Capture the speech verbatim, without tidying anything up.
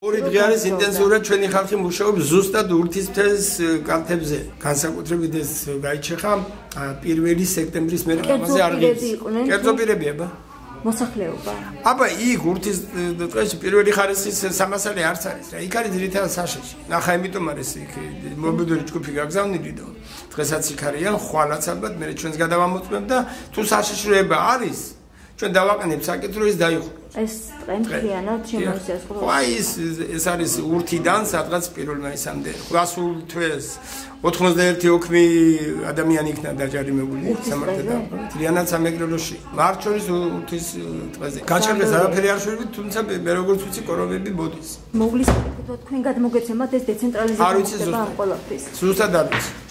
ორი დღე არის ინტენსიურად ჩვენი ხალხი მუშაობს ზუსტად ურთიერთის კალთებზე. განსაკუთრებით ეს გაიჩეხა პირველი სექტემბრის მერე ამაზე არ ღირს. კერძო პირები აბა. მოსახლეობა. აბა იქ ურთიერთის პირველი ხარისხის სამასალი არც არის რა. იქ არის ძირითადად საშიში. ნახა იმიტომ არის იქ მობილური ჯგუფი გაგზავნილი და დღესაც იქ არიან, ხვალაც ალბათ მე ჩვენს გადავამოწმებ და თუ საშიშროება არის ჩვენ დავაყენებ საკითხი ის დაიხო. ეს ტყე მთლიანად შემოისეს ხო? აი ეს ეს არის ურთიდან სადღაც პირველ მაისამდე. გასულ თვეს ოთხმოცდაერთი ოქმი ადამიანი იქნა დაჯარიმებული სამართლებრივ. მთლიანად სამეგრელოში. მართ შორის ურთის ტყეზე. გაჩერდეს არაფერი არ შეიძლება, თუმცა მე როგორც ვიცი კორომები მოდის. მოგლისაკეთებთ თქვენ გადმოგეცემათ ეს დეცენტრალიზება ამ ყველაფრის. ზუსტად არ ვიცი.